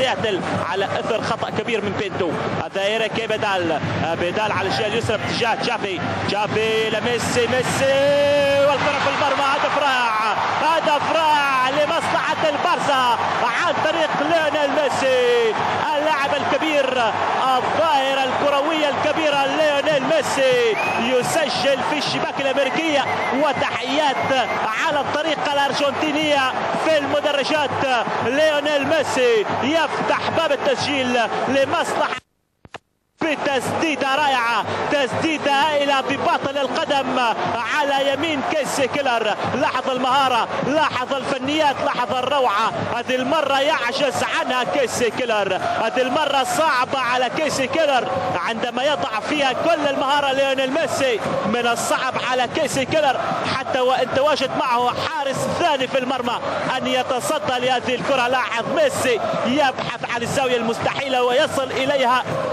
سياتل على اثر خطا كبير من بينتو. هذا ايريك بدال على الجهه اليسرى باتجاه جافي لميسي، والكره في المرمى. هدف رائع لمصلحه البارسا عن طريق ليونيل ميسي، اللاعب الكبير، الظاهره الكرويه الكبيره ليونيل ميسي يسجل في الشباك الامريكيه. وتحيات على الطريقه الارجنتينيه في المدرجات. ليونيل ميسي يفتح باب التسجيل لمصلحه بتسديده رائعه، تسديده هائله بباطن القدم على يمين كيسي كيلر. لاحظ المهاره، لاحظ الفنيات، لاحظ الروعه. هذه المره يعجز عنها كيسي كيلر، هذه المره صعبه على كيسي كيلر عندما يضع فيها كل المهاره. ليونيل ميسي من الصعب على كيسي كيلر حتى وان تواجد معه حارس ثاني في المرمى ان يتصدى لهذه الكره. لاحظ ميسي يبحث عن الزاويه المستحيله ويصل اليها